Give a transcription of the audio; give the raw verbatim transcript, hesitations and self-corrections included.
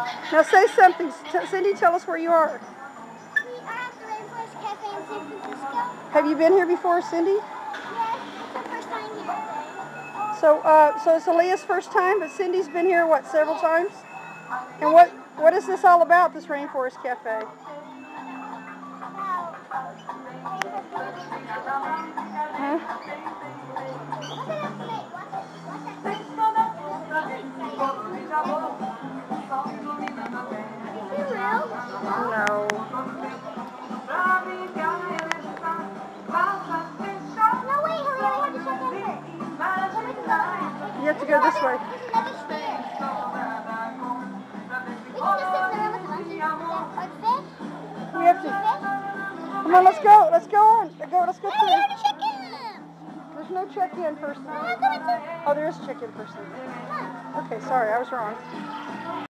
Now say something. T Cindy, tell us where you are. We are at the Rainforest Cafe in San Francisco. Have you been here before, Cindy? Yes, it's our first time here. So, uh, so it's Halia's first time, but Cindy's been here, what, several times? And what, what is this all about, this Rainforest Cafe? Huh? No. No, wait, Halia, we have to check in first. You have to go this way. Another stair. We can just sit in the room with the monkeys. Like fish. We have to. Come on, let's go. Let's go on. Let's go. Let's go No, through. we have to check in. There's no check-in person. No, I'm going to. Oh, there is check-in person. Come on. Okay, sorry, I was wrong.